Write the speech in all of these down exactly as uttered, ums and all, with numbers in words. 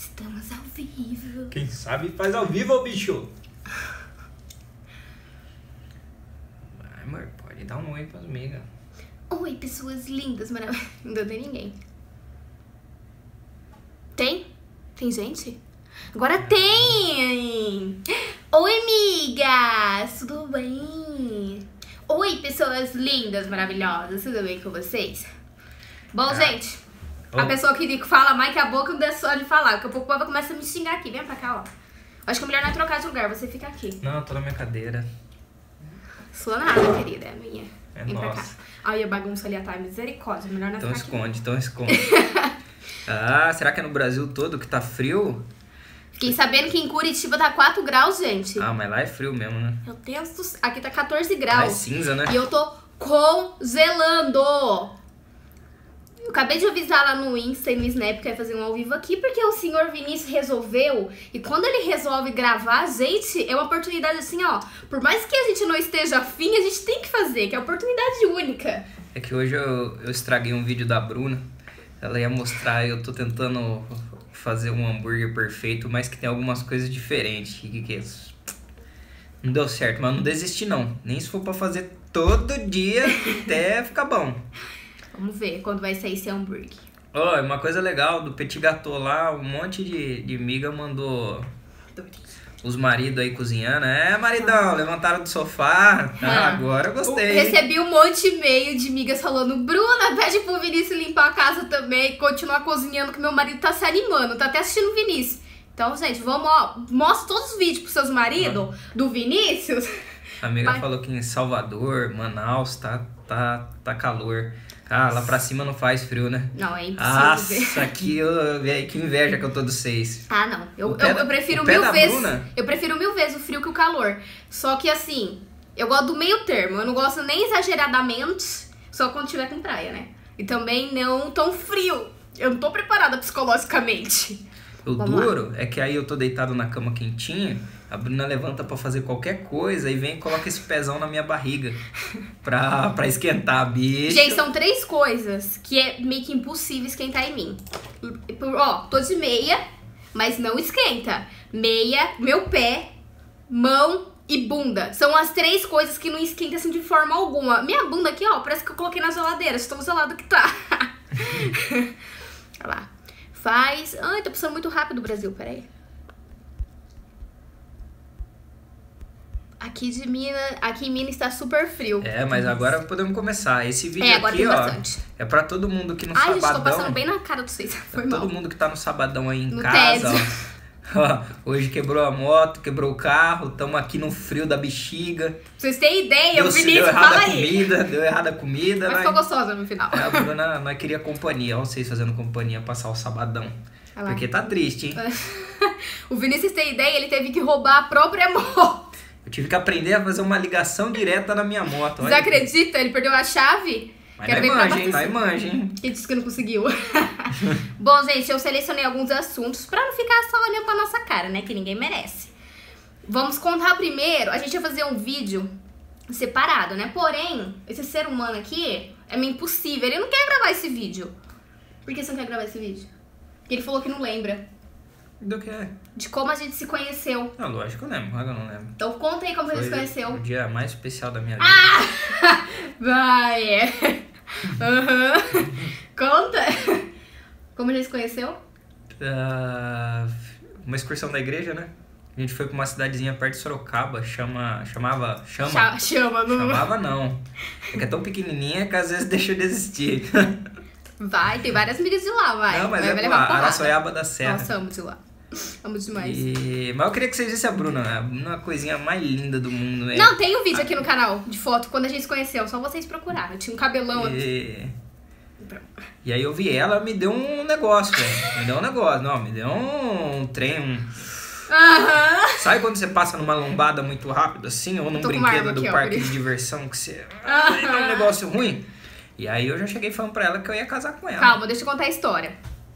Estamos ao vivo. Quem sabe faz ao vivo, bicho. Vai, amor, pode dar um oi pras amigas. Oi, pessoas lindas, maravilhosas. Não tem ninguém. Tem? Tem gente? Agora tem! Oi, amigas! Tudo bem? Oi, pessoas lindas, maravilhosas. Tudo bem com vocês? Bom, ah. gente, oh. a pessoa que fala mais que a boca não dá só de falar. Daqui a pouco o povo começa a me xingar aqui. Vem pra cá, ó. Acho que o melhor não é trocar de lugar, você fica aqui. Não, eu tô na minha cadeira. Sua nada, querida, é minha. É Vem nossa. pra cá. Aí a bagunça ali atrás, misericórdia. Melhor não então ficar esconde, aqui. Então esconde, então esconde. Ah, será que é no Brasil todo que tá frio? Fiquei sabendo que em Curitiba tá quatro graus, gente. Ah, mas lá é frio mesmo, né? Meu Deus do céu. Aqui tá quatorze graus. Lá é cinza, né? E eu tô congelando. Eu acabei de avisar lá no Insta e no Snap que ia fazer um ao vivo aqui, porque o senhor Vinícius resolveu. E quando ele resolve gravar, gente, é uma oportunidade assim, ó. Por mais que a gente não esteja afim, a gente tem que fazer, que é uma oportunidade única. É que hoje eu, eu estraguei um vídeo da Bruna. Ela ia mostrar, eu tô tentando fazer um hambúrguer perfeito, mas que tem algumas coisas diferentes. Que que é isso? Não deu certo, mas não desisti não. Nem se for pra fazer todo dia até ficar bom. Vamos ver quando vai sair esse hambúrguer. Ó, oh, uma coisa legal do Petit Gâteau lá, um monte de, de miga mandou os maridos aí cozinhando. É, maridão, ah. levantaram do sofá. Ah, ah, agora eu gostei. Eu recebi um monte de e-mail de migas falando: Bruna, pede pro Vinícius limpar a casa também e continuar cozinhando, que meu marido tá se animando, tá até assistindo o Vinícius. Então, gente, vamos, ó, mostra todos os vídeos pros seus maridos ah. do Vinícius. A amiga Vai. falou que em Salvador, Manaus, tá, tá, tá calor. Ah, lá pra cima não faz frio, né? Não, é impossível. Nossa, aqui eu, que inveja que eu tô dos seis. Ah, não. Eu, eu, da, eu prefiro mil vezes. Bruna? Eu prefiro mil vezes o frio que o calor. Só que assim, eu gosto do meio termo. Eu não gosto nem exageradamente, só quando tiver com praia, né? E também não tão frio. Eu não tô preparada psicologicamente. O Vamos duro lá. É que aí eu tô deitado na cama quentinha, a Bruna levanta pra fazer qualquer coisa e vem e coloca esse pezão na minha barriga pra, pra esquentar, bicho. Gente, são três coisas que é meio que impossível esquentar em mim. Ó, tô de meia, mas não esquenta. Meia, meu pé, mão e bunda. São as três coisas que não esquentam assim de forma alguma. Minha bunda aqui, ó, parece que eu coloquei na geladeira, de tão gelado que tá. Olha lá. Faz... Ai, tô passando muito rápido, Brasil, peraí. Aqui de Minas, aqui em Minas está super frio. É, mas agora podemos começar. Esse vídeo é, agora aqui, tem ó, bastante. é pra todo mundo que no Ai, sabadão... Ai, gente, tô passando bem na cara de vocês. Foi todo mal. mundo que tá no sabadão aí em no casa, ó. Hoje quebrou a moto, quebrou o carro, estamos aqui no frio da bexiga. Pra vocês terem ideia, deu, o Vinícius deu errada fala a comida, aí. Deu errada a comida. Mas ficou gostosa no final. É, a Bruna, nós queria companhia, ó, vocês fazendo companhia, passar o sabadão. Porque tá triste, hein? O Vinícius tem ideia, ele teve que roubar a própria moto. Eu tive que aprender a fazer uma ligação direta na minha moto. Você acredita? Ele perdeu a chave? Mas vai manja, hein? Vai manja, hein? Ele disse que não conseguiu. Bom, gente, eu selecionei alguns assuntos pra não ficar só olhando pra nossa cara, né? Que ninguém merece. Vamos contar primeiro. A gente vai fazer um vídeo separado, né? Porém, esse ser humano aqui é meio impossível. Ele não quer gravar esse vídeo. Por que você não quer gravar esse vídeo? Porque ele falou que não lembra. Do que? De como a gente se conheceu. Não, lógico que eu lembro, eu não lembro. Então conta aí como Foi a gente se conheceu. O dia mais especial da minha vida. Ah! Vai! Uhum. Conta! Como a gente se conheceu? Uh, uma excursão da igreja, né? A gente foi pra uma cidadezinha perto de Sorocaba, chama, chamava... Chama? Ch chama, não. Chamava não. É que é tão pequenininha que às vezes deixa de existir. Vai, tem várias amigas de lá, vai. Não, mas vai, é vai lá, Araçoiaba da Serra. Nossa, amo de lá. Amo demais. E... Mas eu queria que vocês vissem a Bruna, né? A Bruna é a coisinha mais linda do mundo, né? Não, tem um vídeo aqui no canal de foto, quando a gente se conheceu, só vocês procuraram. Eu tinha um cabelão e... aqui. E aí eu vi ela, me deu um negócio, velho. Me deu um negócio, não, me deu um trem, um... Uhum. Sabe quando você passa numa lombada muito rápido, assim? Ou num brinquedo do aqui, parque ó, de diversão, que você... Uhum. É um negócio ruim? E aí eu já cheguei falando pra ela que eu ia casar com ela. Calma, deixa eu contar a história.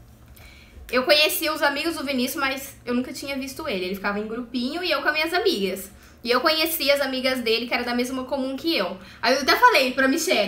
Eu conhecia os amigos do Vinícius, mas eu nunca tinha visto ele. Ele ficava em grupinho e eu com as minhas amigas. E eu conhecia as amigas dele, que era da mesma comum que eu. Aí eu até falei pra Michelle,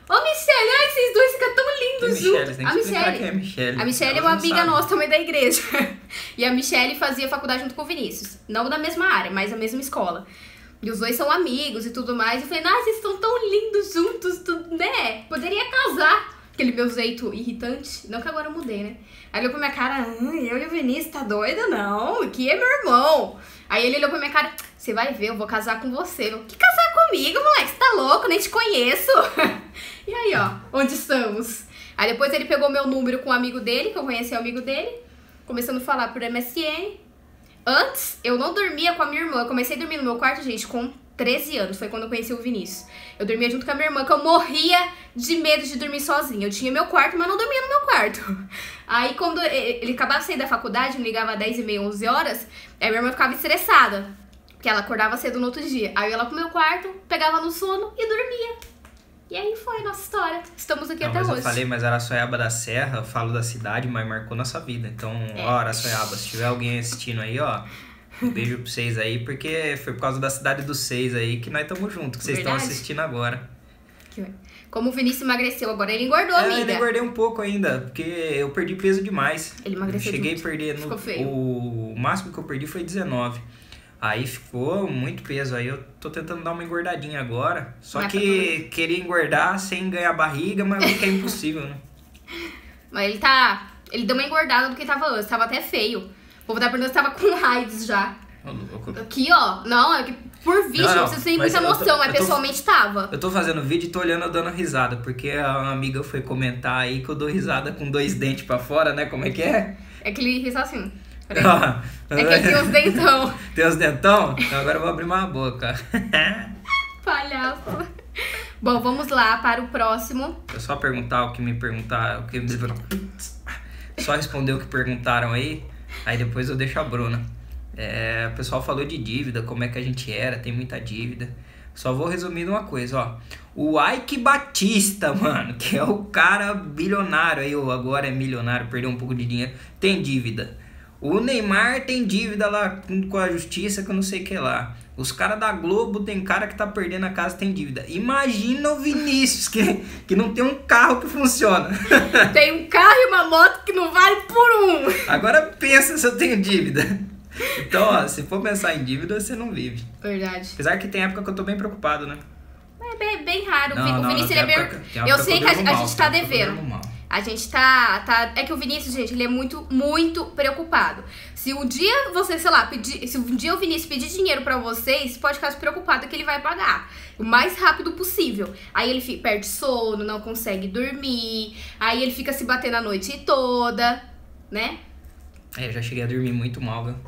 Ô, Michelle, ai, esses dois ficam tão lindos Michelle, juntos. tem A que explicar Michelle, quem é Michelle. a Michelle é Elas uma não amiga sabem. nossa também da igreja. E a Michelle fazia faculdade junto com o Vinícius. Não da mesma área, mas da mesma escola. E os dois são amigos e tudo mais. Eu falei, nossa, vocês estão tão lindos juntos, tudo, né? Poderia casar. Aquele meu jeito irritante. Não que agora eu mudei, né? Aí ele olhou pra minha cara, ah, eu e o Vinícius, tá doida? Não, aqui é meu irmão. Aí ele olhou pra minha cara, você vai ver, eu vou casar com você. Eu, que casar comigo, moleque? Você tá louco? Nem te conheço. E aí, ó, onde estamos? Aí depois ele pegou meu número com um amigo dele, que eu conheci o amigo dele. Começando a falar por M S N. Antes, eu não dormia com a minha irmã. Eu comecei a dormir no meu quarto, gente, com treze anos. Foi quando eu conheci o Vinícius. Eu dormia junto com a minha irmã, que eu morria de medo de dormir sozinha. Eu tinha meu quarto, mas não dormia no meu quarto. Aí, quando ele acabava de sair da faculdade, me ligava às dez e meia, onze horas, aí minha irmã ficava estressada, porque ela acordava cedo no outro dia. Aí eu ia lá pro meu quarto, pegava no sono e dormia. E aí foi a nossa história. Estamos aqui Não, até mas hoje. eu falei, mas Araçoiaba da Serra, eu falo da cidade, mas marcou nossa vida. Então, É. ó, Araçoiaba, se tiver alguém assistindo aí, ó, um beijo pra vocês aí, porque foi por causa da cidade dos seis aí que nós estamos juntos, que vocês estão Verdade. assistindo agora. Como o Vinícius emagreceu agora, ele engordou, É, amiga. eu engordei um pouco ainda, porque eu perdi peso demais. Ele emagreceu Eu cheguei junto. a perder, Ficou no, feio. o máximo que eu perdi foi dezenove. Aí ficou muito peso, aí eu tô tentando dar uma engordadinha agora. Só Mas que queria engordar sem ganhar barriga, mas que é impossível, né? Mas ele tá... Ele deu uma engordada do que tava antes, tava até feio. O povo tá perguntando se tava com AIDS já. Ô, louco. Aqui, ó. Não, é que por vídeo Não, não, vocês têm mas muita eu tô- noção, mas eu tô- pessoalmente tava. Eu tô fazendo vídeo e tô olhando eu dando risada, porque a amiga foi comentar aí que eu dou risada com dois dentes pra fora, né? Como é que é? É que ele ri só assim. Peraí. É que ele tem os dentão. Tem os dentão? Então agora eu vou abrir uma boca. Palhaço. Bom, vamos lá para o próximo. Eu só perguntar o que me perguntaram, o que só responder o que perguntaram aí, aí depois eu deixo a Bruna. É, o pessoal falou de dívida, como é que a gente era, tem muita dívida. Só vou resumir uma coisa, ó. O Ike Batista, mano, que é o cara bilionário aí, ou agora é milionário, perdeu um pouco de dinheiro, tem dívida. O Neymar tem dívida lá com a justiça, que eu não sei o que lá. Os caras da Globo, tem cara que tá perdendo a casa, tem dívida. Imagina o Vinícius, que, que não tem um carro que funciona. Tem um carro e uma moto que não vale por um. Agora pensa se eu tenho dívida. Então, ó, se for pensar em dívida, você não vive. Verdade. Apesar que tem época que eu tô bem preocupado, né? É bem, bem raro. Não, o não, Vinícius, não, ele é tem bem... época- tem Eu época sei eu que a, durmo a mal, gente tá tem época que eu devendo. durmo mal. A gente tá, tá... É que o Vinícius, gente, ele é muito, muito preocupado. Se um dia você, sei lá, pedir... Se um dia o Vinícius pedir dinheiro pra vocês, pode ficar preocupado que ele vai pagar. O mais rápido possível. Aí ele fica, perde sono, não consegue dormir. Aí ele fica se batendo a noite toda, né? É, eu já cheguei a dormir muito mal, viu?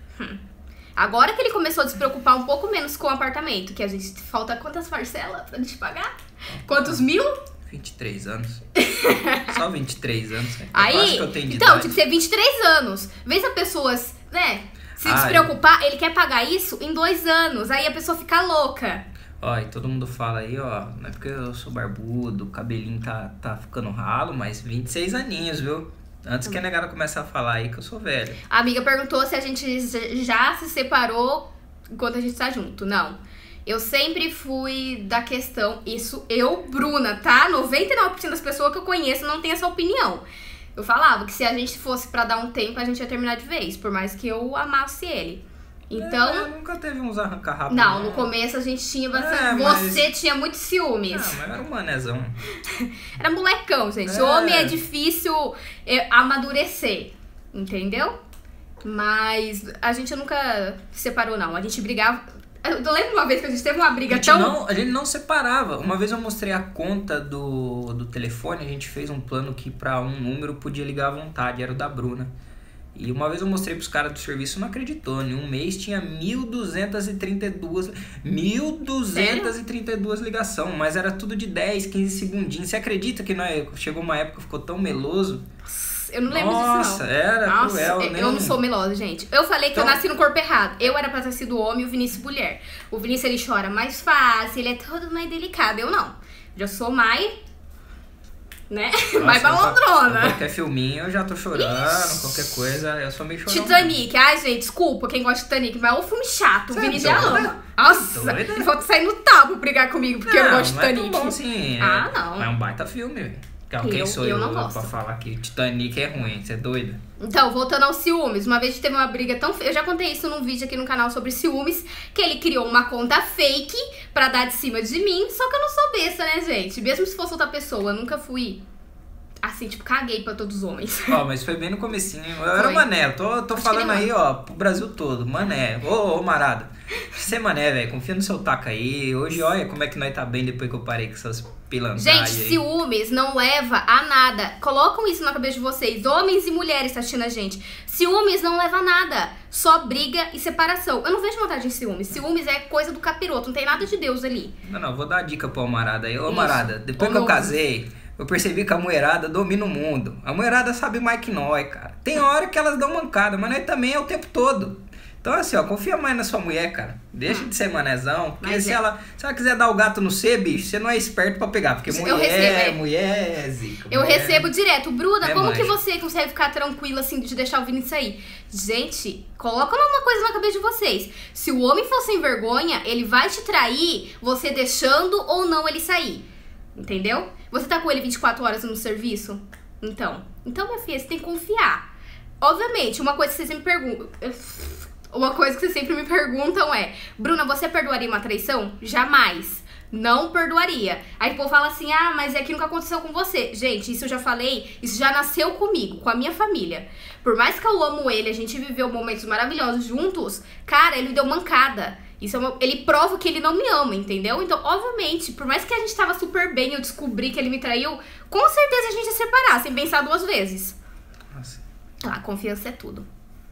Agora que ele começou a se preocupar um pouco menos com o apartamento, que a gente... Falta quantas parcelas pra gente pagar? Quantos mil? vinte e três anos. Só vinte e três anos. Né? Aí, Eu acho que eu tenho de então, idade. tinha que ser vinte e três anos. Vê se a pessoa, né, se Ah, despreocupar, ele quer pagar isso em dois anos. Aí a pessoa fica louca. Ó, e todo mundo fala aí, ó, não é porque eu sou barbudo, o cabelinho tá, tá ficando ralo, mas vinte e seis aninhos, viu? Antes que a negada comece a falar aí que eu sou velho. A amiga perguntou se a gente já se separou enquanto a gente tá junto. Não. Eu sempre fui da questão, isso eu, Bruna, tá? noventa e nove por cento das pessoas que eu conheço não tem essa opinião. Eu falava que se a gente fosse pra dar um tempo, a gente ia terminar de vez, por mais que eu amasse ele. Então... É, nunca teve uns arranca-rabo. Não, no começo a gente tinha bastante... É, mas- Você tinha muitos ciúmes. Ah, mas era um manezão. Era molecão, gente. É. Homem é difícil é, amadurecer, entendeu? Mas a gente nunca se separou, não. A gente brigava... Eu lembro uma vez que a gente teve uma A briga gente, tão... não, a gente não separava. Uma vez eu mostrei a conta do, do telefone, a gente fez um plano que pra um número podia ligar à vontade, era o da Bruna. E uma vez eu mostrei pros caras do serviço, não acreditou. Em um mês tinha mil duzentas e trinta e duas mil duzentas e trinta e duas ligações, mas era tudo de dez, quinze segundinhos. Você acredita que nós, chegou uma época que ficou tão meloso? Eu não lembro Nossa, disso, não. era Nossa, cruel, eu né? não sou melosa, gente. Eu falei que Então- eu nasci no corpo errado. Eu era pra ter sido homem e o Vinícius mulher. O Vinícius, ele chora mais fácil, ele é todo mais delicado. Eu não. Já sou mais... né? Nossa, Mais malandrona. Qualquer filminho eu já tô chorando, Ixi. qualquer coisa, eu sou meio chorão. Titanic, mesmo. Ai gente, desculpa quem gosta de Titanic, mas é um filme chato, Você o Vini é já ama. Nossa, ele falta sair no tapa pra brigar comigo porque não, eu não gosto de Titanic. Não é tão bom assim, ah, é, não. É um baita filme, velho. Quem eu, sou eu, eu, não eu gosto. pra falar que Titanic é ruim, você é doida? Então, voltando aos ciúmes, uma vez teve uma briga tão feia, eu já contei isso num vídeo aqui no canal sobre ciúmes, que ele criou uma conta fake pra dar de cima de mim, só que eu não sou besta, né, gente? Mesmo se fosse outra pessoa, eu nunca fui, assim, tipo, caguei pra todos os homens. Ó, mas foi bem no comecinho, eu era mané, eu tô, tô falando aí, ó, pro Brasil todo, mané, ô, ô, Marada, você é mané, velho, confia no seu taco aí, hoje, olha como é que nós tá bem depois que eu parei com essas pilantragens. Gente, aí. Ciúmes não leva a nada. Colocam isso na cabeça de vocês, homens e mulheres assistindo a gente. Ciúmes não leva a nada, só briga e separação. Eu não vejo vantagem em ciúmes. Ciúmes é coisa do capiroto, não tem nada de Deus ali. Não, não, vou dar uma dica pro Marada aí. Ô, Isso. Marada, depois Ô, que eu novo. casei, eu percebi que a mulherada domina o mundo. A mulherada sabe mais que nós, cara. Tem hora que elas dão mancada, mas nós também é o tempo todo. Então, assim, ó, confia mais na sua mulher, cara. Deixa hum. de ser manézão. Porque Mas se, é. ela, se ela quiser dar o gato no C, bicho, você não é esperto pra pegar. Porque Eu mulher, recebo, é. mulher é zica. Eu mulher... recebo direto. Bruna, É como mãe. que você consegue ficar tranquila assim de deixar o Vini sair? Gente, coloca uma coisa na cabeça de vocês. Se o homem for sem vergonha, ele vai te trair, você deixando ou não ele sair. Entendeu? Você tá com ele vinte e quatro horas no serviço? Então, então minha filha, você tem que confiar. Obviamente, uma coisa que vocês sempre perguntam... Uma coisa que vocês sempre me perguntam é: Bruna, você perdoaria uma traição? Jamais. Não perdoaria. Aí o povo fala assim: ah, mas é que nunca aconteceu com você. Gente, isso eu já falei, isso já nasceu comigo, com a minha família. Por mais que eu amo ele, a gente viveu momentos maravilhosos juntos, cara, ele me deu mancada. Isso é uma, ele prova que ele não me ama, entendeu? Então, obviamente, por mais que a gente tava super bem, eu descobri que ele me traiu, com certeza a gente ia separar, sem pensar duas vezes. Nossa. Ah, confiança é tudo.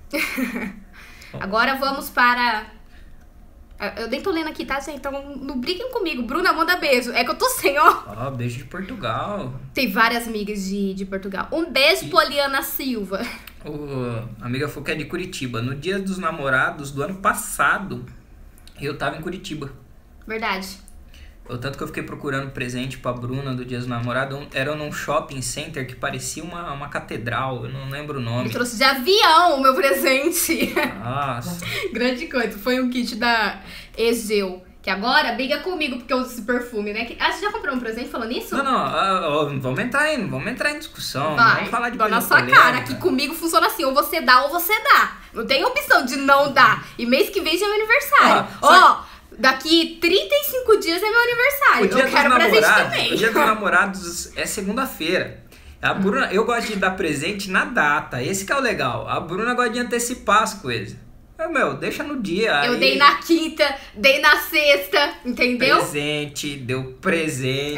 Agora vamos para... Eu nem tô lendo aqui, tá, gente? Então não briguem comigo. Bruna, manda beijo. É que eu tô sem, ó. Ó, beijo de Portugal. Tem várias amigas de, de Portugal. Um beijo, E- Poliana Silva. O, a amiga falou que é de Curitiba. No dia dos namorados do ano passado, eu tava em Curitiba. Verdade. O tanto que eu fiquei procurando presente pra Bruna do dia dos namorados, um- era num shopping center que parecia uma, uma catedral, eu não lembro o nome. Ele trouxe de avião o meu presente. Nossa. Grande coisa. Foi um kit da Egeu. Que agora briga comigo porque eu uso esse perfume, né? Que- Ah, você já comprou um presente falando isso? Não, não, ah, ó, vamos entrar em, vamos entrar em discussão, Vai, vamos falar de dá coisa na sua polêmica. cara. Aqui comigo funciona assim, ou você dá ou você dá. Não tem opção de não dar. E mês que vem já é meu aniversário. Ah, só Ó, daqui trinta e cinco dias é meu aniversário. O dia Eu dos quero presente namorados, também. o dia dos namorados é segunda-feira. A Bruna, eu gosto de dar presente na data, esse que é o legal. A Bruna gosta de antecipar as coisas. Ah, meu, deixa no dia. Eu aí, dei na quinta, dei na sexta, entendeu? Presente, deu presente.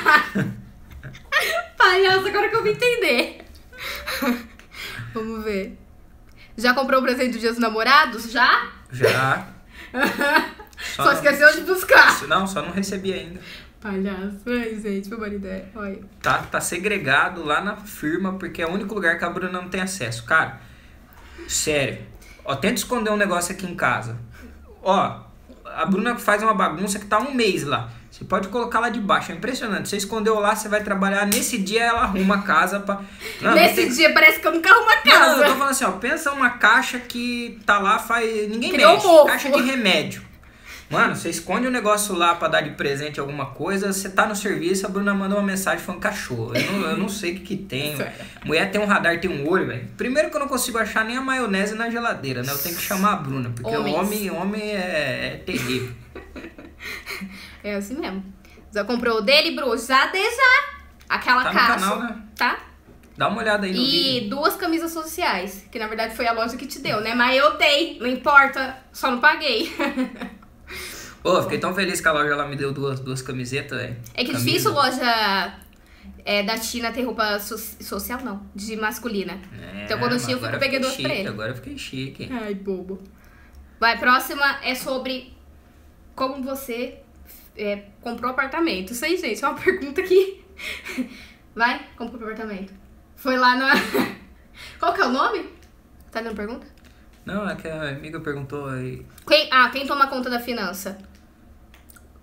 Palhaço, agora que eu vim entender. Vamos ver. Já comprou o presente do Dia dos Namorados? Já? Já. Só, não- esqueceu de buscar. Não, só não recebi ainda. Palhaço. Ai, gente, meu marido é... Olha. Tá, tá segregado lá na firma, porque é o único lugar que a Bruna não tem acesso. Cara, sério. Ó, tenta esconder um negócio aqui em casa. Ó, a Bruna faz uma bagunça que tá um mês lá. Você pode colocar lá debaixo, é impressionante. Você escondeu lá, você vai trabalhar. Nesse dia ela arruma a casa pra... Não, Nesse não tem- dia parece que eu nunca arrumo a Não, casa. não, eu tô falando assim, ó. Pensa uma caixa que tá lá, faz... Ninguém Criou mexe. mofo. Caixa de remédio. Mano, você esconde um negócio lá pra dar de presente alguma coisa, você tá no serviço, a Bruna manda uma mensagem falando cachorro. Eu não, eu não sei o que que tem. Mulher tem um radar, tem um olho, velho. Primeiro que eu não consigo achar nem a maionese na geladeira, né? Eu tenho que chamar a Bruna, porque o Homens. homem, homem é, é terrível. É assim mesmo. Já comprou o dele, Bru? Já dei já. Aquela Tá no caixa. canal, né? Tá? Dá uma olhada aí no E vídeo. duas camisas sociais, que na verdade foi a loja que te deu, né? Mas eu dei, não importa, só não paguei. Pô, fiquei tão feliz que a loja ela me deu duas, duas camisetas, velho. É que é Camisa. difícil loja é, da China ter roupa so- social, não, de masculina. É, Então, quando eu mas tinha, eu fui- agora eu peguei fiquei duas pra chique, ele. Agora eu fiquei chique. Ai, bobo. Vai, próxima é sobre como você é, comprou apartamento. Isso aí, gente, é uma pergunta que... Vai, comprou apartamento. Foi lá na... Qual que é o nome? Tá dando pergunta? Não, é que a amiga perguntou aí. Quem, ah, quem toma conta da finança?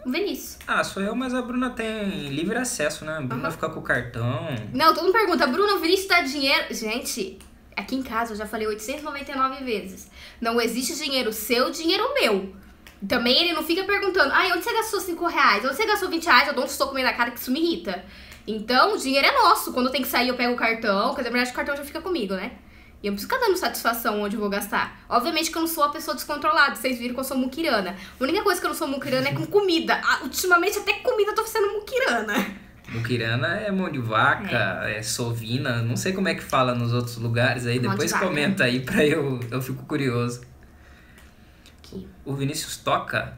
O Vinícius. Ah, sou eu, mas a Bruna tem livre acesso, né? A Bruna Uhum. fica com o cartão. Não, todo mundo pergunta, Bruna, o Vinícius dá dinheiro? Gente, aqui em casa eu já falei oitocentas e noventa e nove vezes. Não existe dinheiro seu, dinheiro meu. Também ele não fica perguntando, ai, onde você gastou cinco reais? Onde você gastou vinte reais? Eu dou um soco meio na cara que isso me irrita. Então, o dinheiro é nosso. Quando tem que sair, eu pego o cartão. Quer dizer, na verdade, o cartão já fica comigo, né? E eu não preciso ficar dando satisfação onde eu vou gastar. Obviamente que eu não sou a pessoa descontrolada. Vocês viram que eu sou muquirana. A única coisa que eu não sou muquirana é com comida. Ah, ultimamente, até comida eu tô sendo muquirana. Muquirana é mão de vaca, é. é sovina. Não sei como é que fala nos outros lugares aí. Mão de Depois vaca. comenta aí pra eu... Eu fico curioso. Aqui. O Vinícius toca?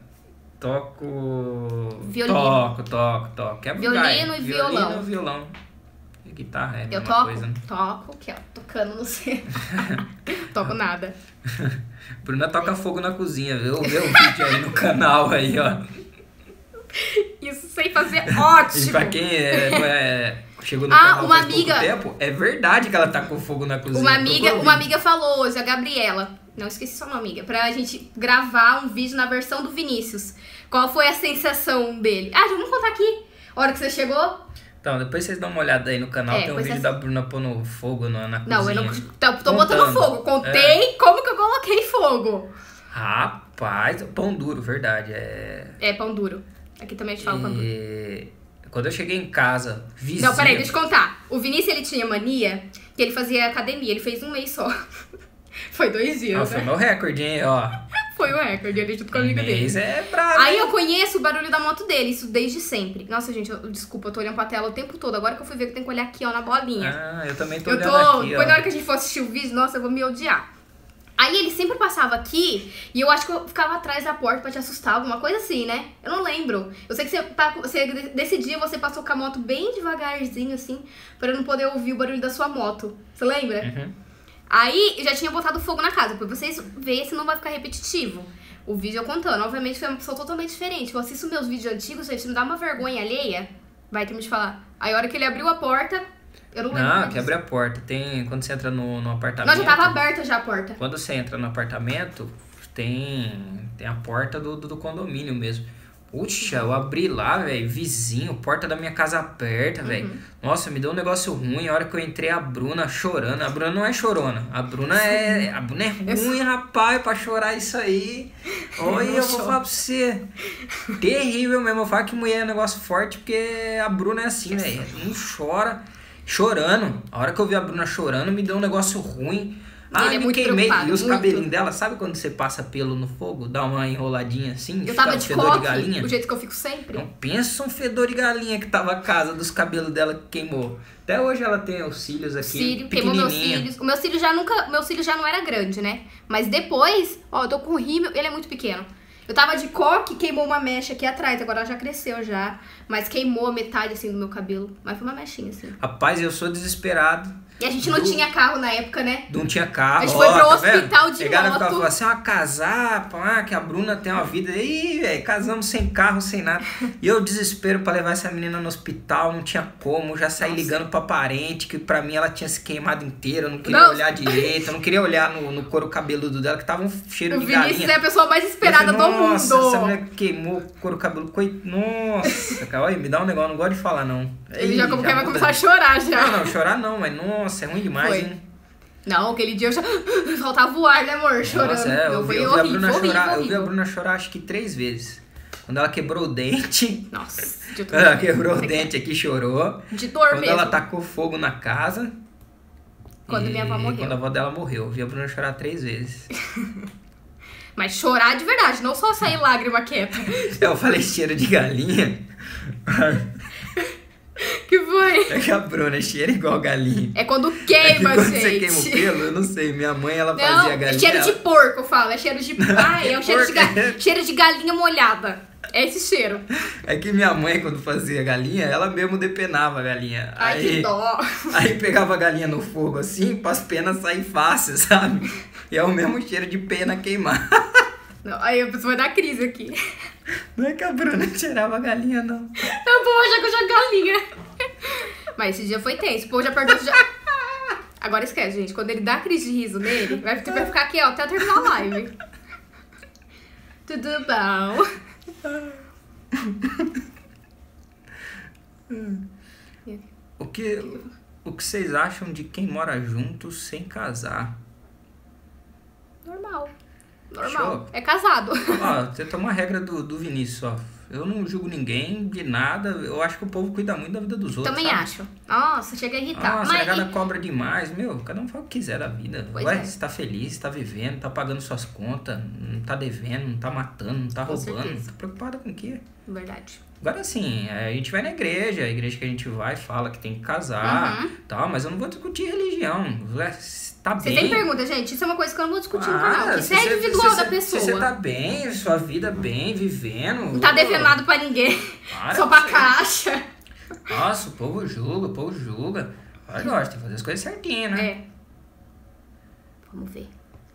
Toco... Violino. Toco, toco, toco. Quebra o Violino galho. e violão. Violino e violão. E guitarra é a Eu mesma toco, coisa, né? toco, aqui ó, tocando no centro. Toco nada. Bruna toca fogo na cozinha, viu? Vê o vídeo aí no canal aí, ó. Isso sem fazer ótimo. E pra quem é, é, chegou no Ah, canal uma faz amiga- pouco tempo, é verdade que ela tá com fogo na cozinha. Uma eu amiga, ouvi. uma amiga falou hoje, a Gabriela. Não esqueci sua nome, amiga. Pra gente gravar um vídeo na versão do Vinícius. Qual foi a sensação dele? Ah, já vamos contar aqui. A hora que você chegou? Então, depois vocês dão uma olhada aí no canal, É, tem um depois vídeo essa- da Bruna pondo fogo na, na Não, cozinha. eu não tô, tô botando Contando. fogo. Contei como que eu coloquei fogo. Rapaz, pão duro, verdade. É... É, pão duro. Aqui também a gente fala pão duro. E... Quando eu cheguei em casa, vizinho... Não, peraí, deixa eu contar. O Vinícius, ele tinha mania que ele fazia academia. Ele fez um mês só. Foi dois dias, Ah, foi né? meu recorde, hein, ó. Foi o recorde, ele junto com a Um amiga dele. mês é brabo. Aí hein? eu conheço o barulho da moto dele, isso desde sempre. Nossa, gente, eu, desculpa, eu tô olhando pra tela o tempo todo. Agora que eu fui ver que eu tenho que olhar aqui, ó, na bolinha. Ah, eu também tô eu olhando tô. aqui, Depois ó. na hora que a gente for assistir o vídeo, nossa, eu vou me odiar. Aí ele sempre passava aqui e eu acho que eu ficava atrás da porta pra te assustar, alguma coisa assim, né? Eu não lembro. Eu sei que você, pa- você desse dia você passou com a moto bem devagarzinho, assim, pra eu não poder ouvir o barulho da sua moto. Você lembra? Uhum. Aí eu já tinha botado fogo na casa, pra vocês verem se não vai ficar repetitivo. O vídeo eu contando. Obviamente foi uma pessoa totalmente diferente. Eu assisto meus vídeos antigos, gente, me dá uma vergonha alheia. Vai ter me de falar. Aí a hora que ele abriu a porta, eu não lembro. Não, mais que disso. abre a porta. Tem, quando você entra no, no apartamento... Não, já tava aberta já a porta. Quando você entra no apartamento, tem, tem a porta do, do, do condomínio mesmo. Puxa, eu abri lá, velho, vizinho, porta da minha casa aberta, velho. Uhum. Nossa, me deu um negócio ruim. A hora que eu entrei, a Bruna chorando. A Bruna não é chorona. A Bruna é. A Bruna é ruim, rapaz, pra chorar isso aí. Olha, não eu vou choro. falar pra você. Terrível mesmo. Eu falo que mulher é um negócio forte, porque a Bruna é assim, velho. Não chora. Chorando. A hora que eu vi a Bruna chorando, me deu um negócio ruim. Ah, Ele é me muito queimei. preocupado, E os muito. cabelinhos dela, sabe quando você passa pelo no fogo? Dá uma enroladinha assim? Eu fica tava um de fedor coque, de galinha? o jeito que eu fico sempre. Não pensa um fedor de galinha que tava a casa dos cabelos dela que queimou. Até hoje ela tem os cílios aqui, Cílio, queimou meus pequenininha. cílios. O meu cílio já nunca, meu cílio já não era grande, né? Mas depois, ó, eu tô com o rímel, ele é muito pequeno. Eu tava de coque, queimou uma mecha aqui atrás, agora ela já cresceu já. Mas queimou a metade, assim, do meu cabelo. Mas foi uma mechinha, assim. Rapaz, eu sou desesperado. E a gente não Do- tinha carro na época, né? Não tinha carro. A gente foi ó, pro tá vendo? hospital de Chegaram moto. e falaram assim, ah, casar, pá, que a Bruna tem uma vida. Ih, velho, casamos sem carro, sem nada. E eu desespero pra levar essa menina no hospital, não tinha como. Já saí Nossa. ligando pra parente, que pra mim ela tinha se queimado inteira. Eu não queria Não. olhar direito, eu não queria olhar no, no couro cabeludo dela, que tava um cheiro O de Vinícius galinha. é a pessoa mais esperada Eu falei, do Nossa, mundo. essa mulher queimou o couro cabeludo. Coi... Nossa, cara, olha, me dá um negócio, eu não gosto de falar, não. Ele Ih, já, como que vai muda. começar a chorar já. Não, não, chorar não, mas nossa, é ruim demais, Foi. hein? Não, aquele dia eu já faltava o ar, né, amor? Chorando. Nossa, é, eu, Não, vi, foi eu vi a horrível, Bruna horrível, chorar, eu vi a horrível. Bruna chorar acho que três vezes. Quando ela quebrou o dente, Nossa, de dor. ela quebrou o dente aqui, chorou. De dor Quando mesmo. ela tacou fogo na casa. Quando e minha avó morreu. Quando a avó dela morreu. Eu vi a Bruna chorar três vezes. Mas chorar de verdade, não só sair lágrima quieta. Eu falei cheiro de galinha. Que foi? É que a Bruna cheira igual galinha. É quando É que queima, quando gente. você queima o pelo, eu não sei. Minha mãe, ela Não, fazia é galinha. cheiro de ela- porco, eu falo. É cheiro de... Ai, é o cheiro de, ga... Porco. cheiro de galinha molhada. É esse cheiro. É que minha mãe, quando fazia galinha, ela mesmo depenava a galinha. Ai, aí, que dó. Aí pegava a galinha no fogo assim, para as penas sair fácil, sabe? E é o mesmo cheiro de pena queimar. Não, aí a pessoa vai dar crise aqui. Não é que a Bruna cheirava a galinha, não. Eu vou achar que eu já galinha. Mas esse dia foi tenso. O povo já perguntou... Já... Agora esquece, gente. Quando ele dá crise de riso nele, vai, vai ficar aqui, ó, até terminar a live. Tudo bom? O que, o que vocês acham de quem mora junto sem casar? Normal. Normal. Show. É casado. Ó, você tem uma regra do, do Vinícius, ó. Eu não julgo ninguém de nada. Eu acho que o povo cuida muito da vida dos outros. Também sabe? acho. Nossa, chega a irritar. Nossa, a Mas, negada e- cobra demais. Meu, cada um faz o que quiser da vida. Pois Ué, é. você tá feliz, você tá vivendo, tá pagando suas contas, não tá devendo, não tá matando, não tá Com roubando. certeza. Tá preocupada com o quê? Verdade. Agora sim, a gente vai na igreja, a igreja que a gente vai fala que tem que casar, Uhum. tal, mas eu não vou discutir religião. Ué, tá Vocês bem. sempre perguntam, gente, isso é uma coisa que eu não vou discutir no Ah, canal. Que isso se é você- individual se da você- pessoa. Se você tá bem, sua vida bem, vivendo. Não tá ô, devendo nada pra ninguém. para Só com pra isso aí. caixa. Nossa, o povo julga, o povo julga. Olha, gosta, tem que fazer as coisas certinhas, né? É. Vamos ver.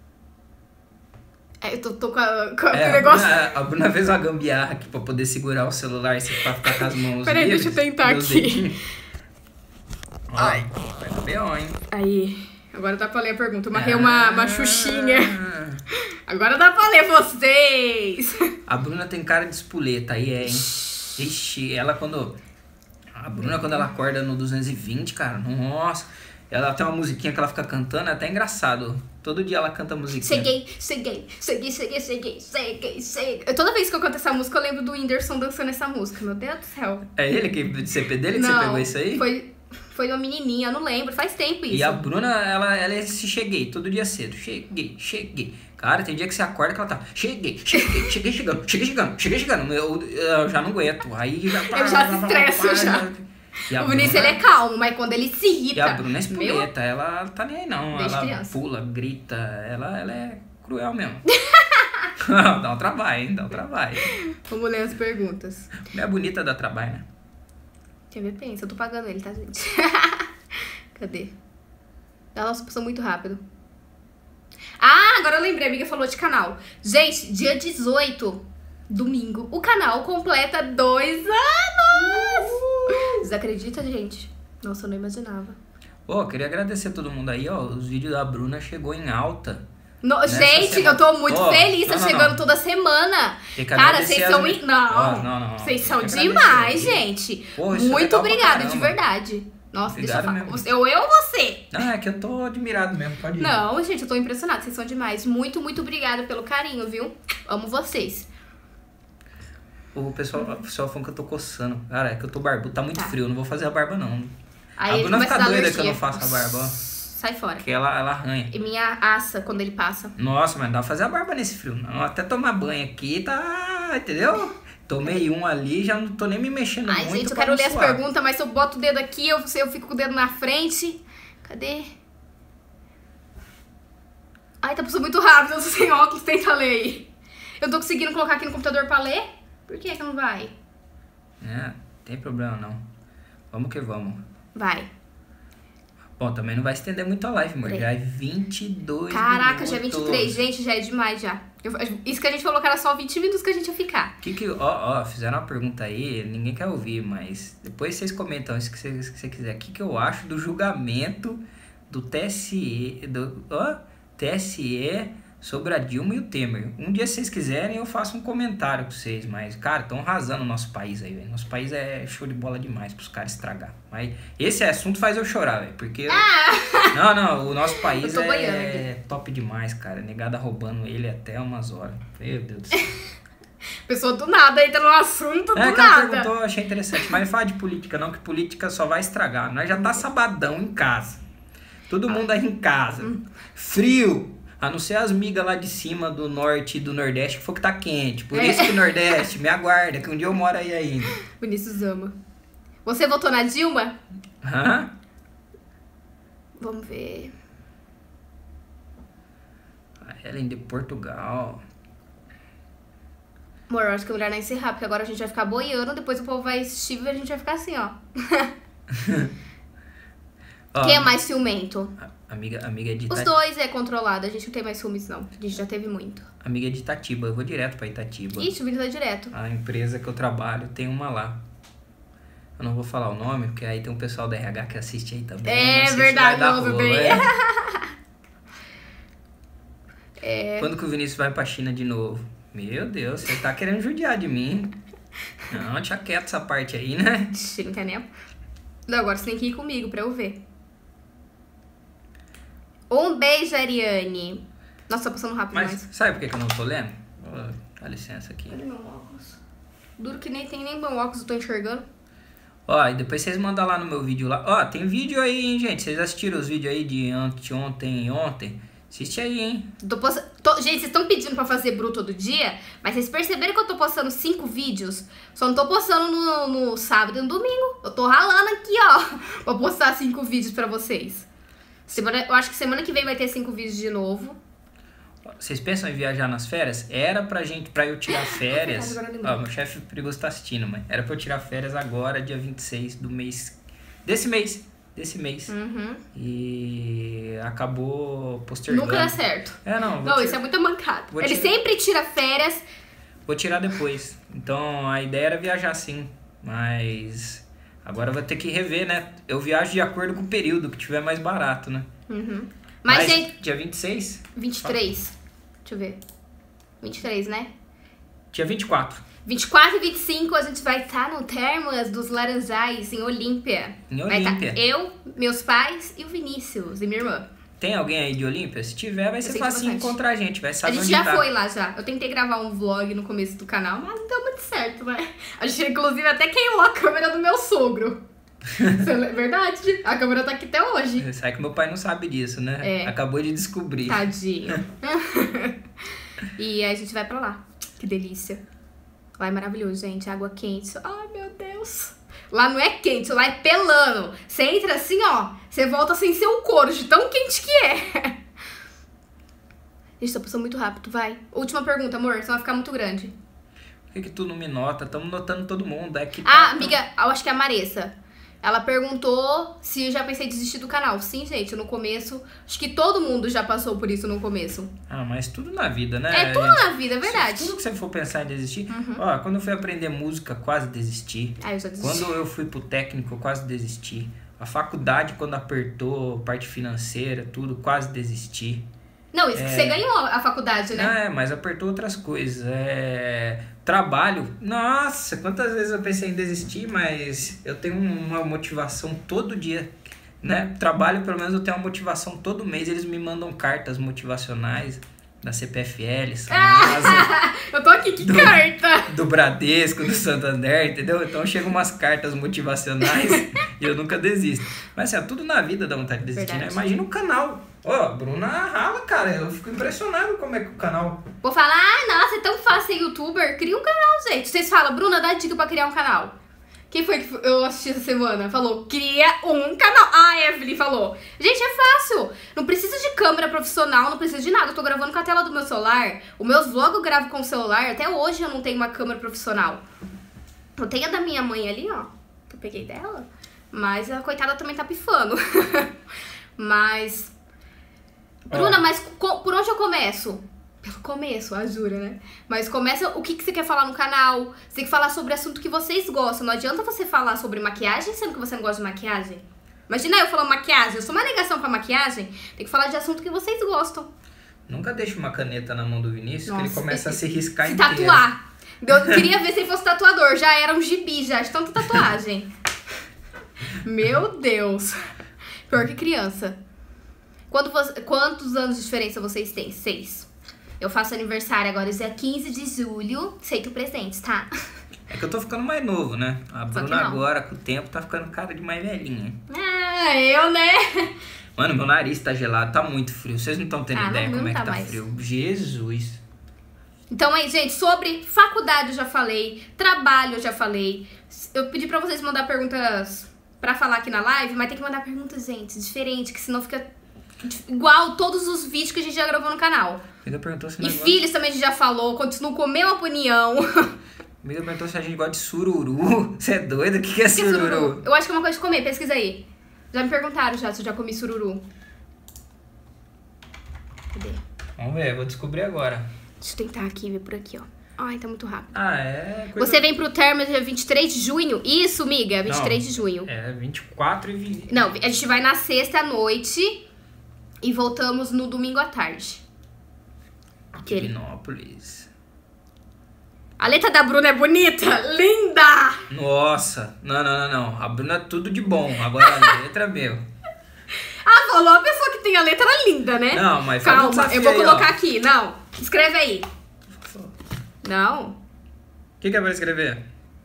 É, eu tô, tô com, a, com É, aquele a, negócio. Bruna, a Bruna fez uma gambiarra aqui pra poder segurar o celular e você pra ficar com as mãos Peraí, livres. deixa eu tentar meus aqui. dedinhos. Ó, Ai. vai dar B O, hein? Aí, agora dá pra ler a pergunta. Eu marquei uma, uma Ah. xuxinha. Agora dá pra ler vocês. A Bruna tem cara de espoleta, aí é, hein? Ixi, ela quando... A Bruna quando ela acorda no duzentos e vinte, cara, nossa... Ela tem uma musiquinha que ela fica cantando, é até engraçado. Todo dia ela canta musiquinha. Cheguei, cheguei, cheguei, cheguei, cheguei, cheguei, cheguei. Eu- Toda vez que eu canto essa música, eu lembro do Whindersson dançando essa música. Meu Deus do céu. É ele que de C P dele que Não, você pegou isso aí? Foi, foi uma menininha, eu não lembro. Faz tempo isso. E a Bruna, ela, ela é esse cheguei, todo dia cedo. Cheguei, cheguei. Cara, tem dia que você acorda que ela tá. Cheguei, cheguei, cheguei chegando, cheguei chegando, cheguei chegando. Eu, eu já não aguento. Aí já Eu já se estresso, já. E a O Vinícius, Bruna- ele é calmo, mas quando ele se irrita... E a Bruna é meu, espoleta, ela tá nem aí não. Desde Ela criança. pula, grita, ela, ela é cruel mesmo. Dá um trabalho, hein? Dá um trabalho. Vamos ler as perguntas. Mulher bonita dá trabalho, né? Deixa eu ver, pensa. Eu tô pagando ele, tá, gente? Cadê? Nossa, passou muito rápido. Ah, agora eu lembrei, a amiga falou de canal. Gente, dia dezoito, domingo, o canal completa dois anos! Vocês acreditam, gente? Nossa, eu não imaginava. Pô, queria agradecer a todo mundo aí, ó. Os vídeos da Bruna chegou em alta. No- Nessa gente, semana. eu tô muito Ó, feliz, não, tá não, chegando não. toda semana. Tem que Cara, agradecer vocês as são... mi- in- Não, Ó, não, não, vocês tem são que demais, agradecer. gente. Pô, isso é Muito legal pra obrigada, de caramba. verdade. Nossa, deixa eu Obrigado falar. mesmo. Eu, eu ou você? Não, é que eu tô admirado mesmo, pode ir. Não, gente, eu tô impressionada. Vocês são demais. Muito, muito obrigada pelo carinho, viu? Amo vocês. O pessoal, o pessoal falando que eu tô coçando. Cara, é que eu tô barbudo, tá muito Tá. frio, eu não vou fazer a barba não. Aí A ele Bruna começa fica a dar doida que eu alergia. não faço a barba, ó. Sai fora. Porque ela, ela arranha. E minha assa quando ele passa. Nossa, mas não dá pra fazer a barba nesse frio, não. Até tomar banho aqui tá. Entendeu? Tomei um ali, já não tô nem me mexendo Ai, muito. gente, eu pra quero não ler as suar. perguntas, mas se eu boto o dedo aqui, eu, se eu fico com o dedo na frente. Cadê? Ai, tá passando muito rápido. Eu tô sem óculos, tenta ler aí. Eu tô conseguindo colocar aqui no computador pra ler? Por que que não vai? É, tem problema não. Vamos que vamos. Vai. Bom, também não vai estender muito a live, amor. Peraí. Já é vinte e dois Caraca, minutos. já é vinte e três. Gente, já é demais já. Eu- isso que a gente falou que era só vinte minutos que a gente ia ficar. Que que, ó, ó, fizeram uma pergunta aí, ninguém quer ouvir, mas depois vocês comentam isso que você, que você quiser. O que, que eu acho do julgamento do T S E, do ó, T S E sobre a Dilma e o Temer? Um dia, se vocês quiserem, eu faço um comentário com vocês, mas, cara, estão arrasando o nosso país aí, velho. Nosso país é show de bola demais pros caras estragar. Mas esse assunto faz eu chorar, velho, porque... Não, não, o nosso país Eu tô boiando é top demais, cara. Negada roubando ele até umas horas. Meu Deus do céu. Pessoa do nada entra no assunto do É, que ela nada. perguntou, eu achei interessante. Mas não fala de política não, que política só vai estragar. Nós já tá sabadão em casa. Todo mundo aí em casa. Frio. A não ser as migas lá de cima do norte e do nordeste, que for que tá quente. Por É. isso que nordeste, me aguarda, que um dia eu moro aí ainda. Vinícius ama. Você votou na Dilma? Hã? Vamos ver. A Ellen de Portugal. Amor, eu acho que é melhor não encerrar, porque agora a gente vai ficar boiando, depois o povo vai assistir e a gente vai ficar assim, ó. Ó, Quem é mais ciumento? Amiga, amiga de Os Itatiba. dois é controlado, a gente não tem mais ciúmes, não. A gente já teve muito. Amiga de Itatiba, eu vou direto pra Itatiba. Ixi, o Vinícius vai direto. A empresa que eu trabalho tem uma lá. Eu não vou falar o nome, porque aí tem um pessoal da R H que assiste aí também. É não sei se verdade, vai dar não, rolo, bem. é. É. Quando que o Vinícius vai pra China de novo? Meu Deus, você tá querendo judiar de mim. Não, deixa quieto essa parte aí, né? Ixi, não quer nem... Não, agora você tem que ir comigo pra eu ver. Um beijo, Ariane. Nossa, tá passando rápido Mas demais. sabe por que que eu não tô lendo? Oh, dá licença aqui. Olha meu óculos. Duro que nem tem nem bom óculos, eu tô enxergando. Ó, e depois vocês mandam lá no meu vídeo lá. Ó, tem vídeo aí, hein, gente. Vocês assistiram os vídeos aí de anteontem e ontem? Assiste aí, hein? Tô post... tô... Gente, vocês estão pedindo pra fazer Bru todo dia, mas vocês perceberam que eu tô postando cinco vídeos? Só não tô postando no, no sábado e no domingo. Eu tô ralando aqui, ó, pra postar cinco vídeos pra vocês. Semana... Eu acho que semana que vem vai ter cinco vídeos de novo. Vocês pensam em viajar nas férias? Era pra gente, pra eu tirar férias. Ó, meu chefe perigoso tá assistindo, mãe. Era pra eu tirar férias agora, dia vinte e seis do mês. Desse mês. Desse mês. Uhum. E acabou postergando. Nunca dá certo. É, não. Não, tirar... isso é muito mancado. Vou Ele tirar... sempre tira férias. Vou tirar depois. Então a ideia era viajar sim. Mas agora vou ter que rever, né? Eu viajo de acordo com o período que tiver mais barato, né? Uhum. Mas, Mas gente... dia vinte e seis? vinte e três. Deixa eu ver. vinte e três, né? Dia vinte e quatro. vinte e quatro e vinte e cinco a gente vai estar no Termas dos Laranjais, em Olímpia. Em Vai estar Olímpia. eu, meus pais e o Vinícius e minha irmã. Tem alguém aí de Olímpia? Se tiver, vai ser sei que fácil bastante. encontrar a gente. Vai A saber gente onde já tá. foi lá já. Eu tentei gravar um vlog no começo do canal, mas não deu muito certo, né? A gente, inclusive, até queimou a câmera do meu sogro. Isso é verdade. A câmera tá aqui até hoje. Sabe que meu pai não sabe disso, né? É. Acabou de descobrir. Tadinho. E aí a gente vai pra lá. Que delícia. Lá é maravilhoso, gente. Água quente. Ai, meu Deus. Lá não é quente, lá é pelando. Você entra assim, ó. Você volta sem ser o couro, de tão quente que é. Gente, tá passando muito rápido, vai. Última pergunta, amor, senão vai ficar muito grande. Por que, que tu não me nota? Estamos notando todo mundo. É que Ah, tá... amiga, eu acho que é a Maressa. Ela perguntou se eu já pensei em desistir do canal. Sim, gente, no começo. Acho que todo mundo já passou por isso no começo. Ah, mas tudo na vida, né? É tudo na vida, é verdade. Tudo que você for pensar em desistir. Uhum. Ó, quando eu fui aprender música, quase desisti. Ah, eu já desisti. Quando eu fui pro técnico, eu quase desisti. A faculdade, quando apertou, parte financeira, tudo, quase desisti. Não, isso que você ganhou a faculdade, né? Ah, é, mas apertou outras coisas. É... Trabalho. Nossa, quantas vezes eu pensei em desistir, mas eu tenho uma motivação todo dia, né? Trabalho, pelo menos eu tenho uma motivação todo mês. Eles me mandam cartas motivacionais da C P F L, Samasa, Eu tô aqui, que do, carta! do Bradesco, do Santander, entendeu? Então chegam umas cartas motivacionais e eu nunca desisto. Mas assim, tudo na vida dá vontade de desistir, Verdade. né? Imagina o canal. Ó, a Bruna rala, cara. Eu fico impressionado como é que o canal... Vou falar, ah, nossa, é tão fácil ser youtuber. Cria um canal, gente. Vocês falam, Bruna, dá dica pra criar um canal. Quem foi que eu assisti essa semana? Falou, cria um canal. Ah, a Evelyn falou. Gente, é fácil. Não precisa de câmera profissional, não precisa de nada. Eu tô gravando com a tela do meu celular. Os meus vlogs eu gravo com o celular. Até hoje eu não tenho uma câmera profissional. Eu tenho a da minha mãe ali, ó. Que eu peguei dela. Mas a coitada também tá pifando. Mas... Bruna, Ó. mas co- por onde eu começo? Pelo começo, a jura, né? Mas começa o que, que você quer falar no canal. Você tem que falar sobre assunto que vocês gostam. Não adianta você falar sobre maquiagem sendo que você não gosta de maquiagem. Imagina eu falando maquiagem. Eu sou uma negação pra maquiagem. Tem que falar de assunto que vocês gostam. Nunca deixa uma caneta na mão do Vinícius, Nossa, que ele começa a se riscar Se inteiro. tatuar. Eu queria ver se ele fosse tatuador. Já era um gibi, já, de tanta tatuagem. Meu Deus. Pior que criança. Quando você- quantos anos de diferença vocês têm? Seis. Eu faço aniversário agora, dia quinze de julho. Aceito presentes, tá? É que eu tô ficando mais novo, né? A Só que Bruna não. agora, com o tempo, tá ficando cara de mais velhinha. Ah, eu, né? Mano, meu nariz tá gelado, tá muito frio. Vocês não estão tendo Ah, ideia não, como não é que tá tá mais. frio. Jesus. Então aí, gente, sobre faculdade eu já falei, trabalho eu já falei. Eu pedi pra vocês mandar perguntas pra falar aqui na live, mas tem que mandar perguntas, gente, diferente, que senão fica igual todos os vídeos que a gente já gravou no canal. Amiga perguntou se E nós filhos também a gente já falou, continuo com a mesma opinião. O Amiga perguntou se a gente gosta de sururu. Você é doido? O que, que é que é sururu? sururu? Eu acho que é uma coisa de comer, pesquisa aí. Já me perguntaram já se eu já comi sururu. Cadê? Vamos ver, eu vou descobrir agora. Deixa eu tentar aqui, ver por aqui, ó. Ai, tá muito rápido. Ah, é... Coisa... Você vem pro Termas dia vinte e três de junho? Isso, miga, vinte e três Não. de junho. É, vinte e quatro e vinte. Não, a gente vai na sexta à noite e voltamos no domingo à tarde. Aquele. Divinópolis. A letra da Bruna é bonita? Linda! Nossa, não, não, não, não. A Bruna é tudo de bom. Agora a letra, meu. Ah, falou a pessoa que tem a letra linda, né? Não, mas faz um calma, desafio eu vou aí, colocar ó. aqui. Não, escreve aí. Não. O que, que é pra escrever?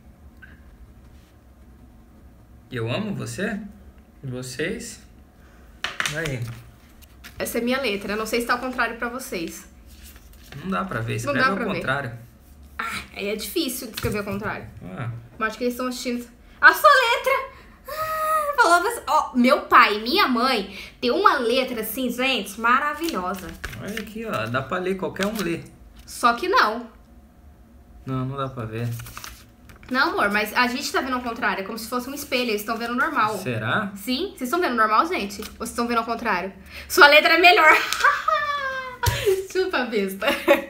Eu amo você? E vocês? Aí. Essa é minha letra. Eu não sei se tá ao contrário pra vocês. Não dá pra ver. Não Escreve dá ao pra ver. contrário. Ah, aí é difícil de escrever ao contrário. Ah, Mas acho que eles estão assistindo. A sua letra! Ah, falou assim. Ó, meu pai e minha mãe tem uma letra assim, gente, maravilhosa. olha aqui, ó. Dá pra ler, qualquer um lê. Só que não. Não, não dá pra ver. Não, amor, mas a gente tá vendo ao contrário. É como se fosse um espelho. Eles estão vendo normal. Será? Sim? Vocês estão vendo normal, gente? Ou vocês estão vendo ao contrário? Sua letra é melhor. Chupa, besta.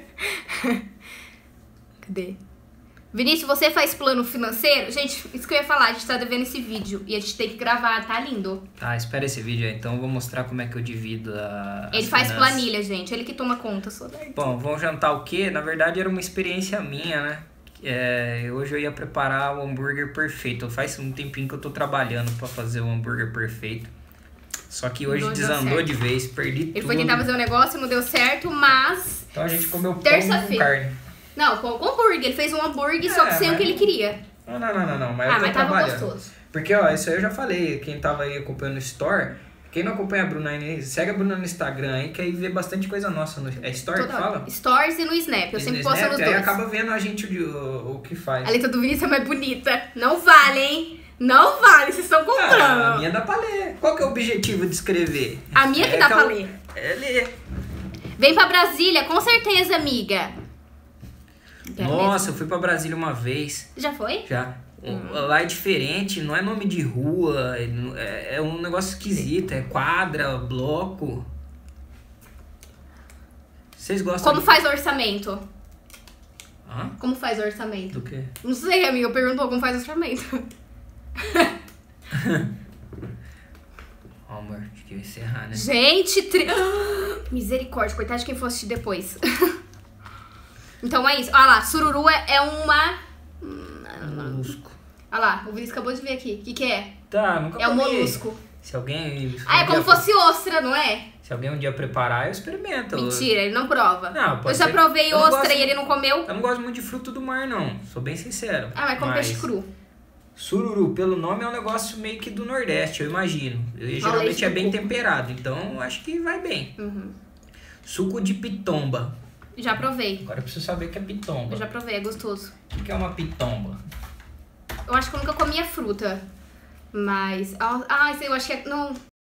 Cadê? Vinícius, você faz plano financeiro? Gente, isso que eu ia falar. A gente tá devendo esse vídeo. E a gente tem que gravar. Tá lindo. Tá, espera esse vídeo aí. Então eu vou mostrar como é que eu divido a. Ele as faz finanças. planilha, gente. Ele que toma conta. Sou da... Bom, vamos jantar o quê? Na verdade era uma experiência minha, né? É, hoje eu ia preparar o hambúrguer perfeito. Faz um tempinho que eu tô trabalhando pra fazer o hambúrguer perfeito. Só que hoje Não deu desandou certo. de vez, perdi Ele tudo. foi tentar fazer um negócio, não deu certo, mas... Então a gente comeu pão com Terça-feira. carne. Não, com com hambúrguer. Ele fez um hambúrguer, só que É, sem o mas- que ele queria. Não, não, não, não, não. Mas Ah, eu tô mas tava trabalhando. gostoso. Porque, ó, isso aí eu já falei. Quem tava aí acompanhando o Store, quem não acompanha a Bruna aí, segue a Bruna no Instagram aí, que aí vê bastante coisa nossa. No, é Store que Toda fala? hora. Stories e no Snap. Eu E sempre no posto Snap, nos aí dois. acaba vendo a gente o, o, o que faz. A letra do Vinícius é mais bonita. Não vale, hein? Não vale, vocês estão comprando. Ah, a minha dá pra ler. Qual que é o objetivo de escrever? A minha que É dá pra eu- ler. É ler. Vem pra Brasília, com certeza, amiga. Quero Nossa, mesmo. eu fui pra Brasília uma vez. Já foi? Já. Hum. Lá é diferente, não é nome de rua, é, é um negócio esquisito, é quadra, bloco. Vocês gostam Como de... faz o orçamento? Hã? Como faz o orçamento? Do quê? Não sei, amiga. Perguntou como faz o orçamento. Ó, amor, acho que eu ia encerrar, né? Gente, tri... misericórdia, coitado de quem for assistir depois. Então é isso. Olha lá, sururu é é uma... Molusco. Olha lá, o Vinícius acabou de ver aqui. O que que é? Tá, nunca É um comi. molusco. Se alguém... Ah, é um como dia- fosse ostra, não é? Se alguém um dia preparar, eu experimento. Mentira, ele não prova. Não, pode Eu já ser. provei Eu não ostra gosto- e ele não comeu. Eu não gosto muito de fruto do mar, não. Sou bem sincero. Ah, mas come peixe cru. Sururu, pelo nome, é um negócio meio que do Nordeste, eu imagino. E leite geralmente é do bem coco. temperado, então acho que vai bem. Uhum. Suco de pitomba. Já provei. Agora eu preciso saber o que é pitomba. Eu já provei, é gostoso. O que é uma pitomba? Eu acho que eu nunca comi a fruta. Mas... Ah, ah, isso aí eu acho que é... Não...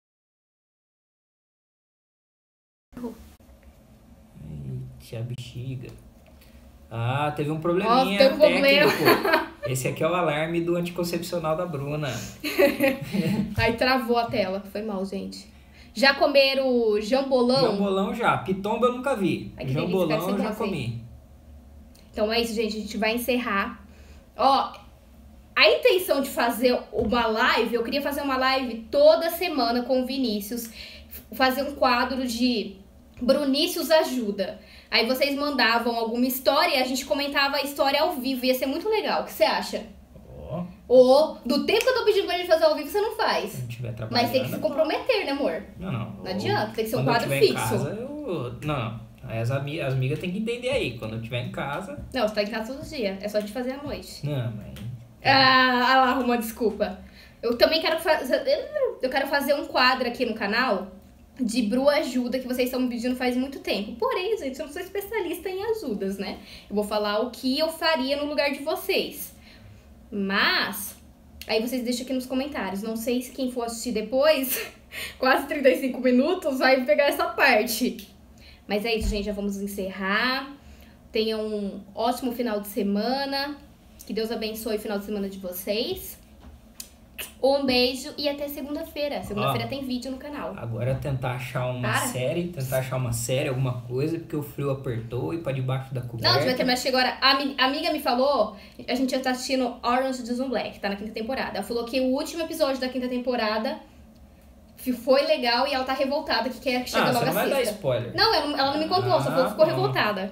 Eita, a bexiga. Ah, teve um probleminha Ó, tem um técnico. Esse aqui é o alarme do anticoncepcional da Bruna. Aí travou a tela. Foi mal, gente. Já comeram jambolão? Jambolão já. Pitomba eu nunca vi. Ai, que delícia, Jambolão quero eu já sempre comi. Então é isso, gente. A gente vai encerrar. Ó, a intenção de fazer uma live, eu queria fazer uma live toda semana com o Vinícius. Fazer um quadro de Brunícius Ajuda. Aí vocês mandavam alguma história e a gente comentava a história ao vivo. Ia ser muito legal. O que você acha? Ó, Ou, do tempo que eu tô pedindo pra gente fazer ao vivo, você não faz. se não tiver trabalhando. Mas tem que se comprometer, né, amor? Não, não. Não adianta, tem que ser um Quando eu quadro tiver em fixo. casa, eu... Não, não. Aí as, ami... as amigas têm que entender aí. Quando eu estiver em casa... Não, você tá em casa todos os dias. É só a gente fazer à noite. Não, mas... Ah, ah lá, arrumou desculpa. Eu também quero fazer. Eu quero fazer um quadro aqui no canal de Bru Ajuda, que vocês estão me pedindo faz muito tempo. Porém, gente, eu não sou especialista em ajudas, né? Eu vou falar o que eu faria no lugar de vocês. Mas, aí vocês deixam aqui nos comentários. Não sei se quem for assistir depois, quase trinta e cinco minutos, vai pegar essa parte. Mas é isso, gente. Já vamos encerrar. Tenham um ótimo final de semana. Que Deus abençoe o final de semana de vocês. Um beijo e até segunda-feira. Segunda-feira Ó, tem vídeo no canal. Agora é tentar achar uma Para. série, tentar achar uma série, alguma coisa, porque o frio apertou e pra debaixo da coberta. Não, a gente vai terminar de agora. A ami- a amiga me falou, a gente já tá assistindo Orange is the New Black, tá na quinta temporada. Ela falou que o último episódio da quinta temporada f- foi legal e ela tá revoltada que quer que chegue Ah, você logo não a vai dar sexta. spoiler. Não, ela, ela não me contou, só falou que ficou Ah, tá. revoltada.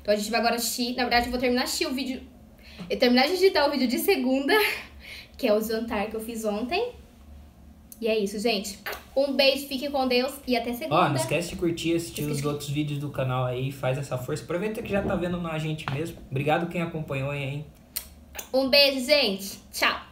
Então a gente vai agora assistir. Na verdade, eu vou terminar de assistir o vídeo. Eu terminar de editar o vídeo de segunda, que é o jantar que eu fiz ontem. E é isso, gente. Um beijo, fiquem com Deus e até segunda. Ó, não esquece de curtir, assistir Esqueci. os outros vídeos do canal aí, faz essa força. Aproveita que já tá vendo a gente mesmo. Obrigado quem acompanhou aí, hein? Um beijo, gente. Tchau.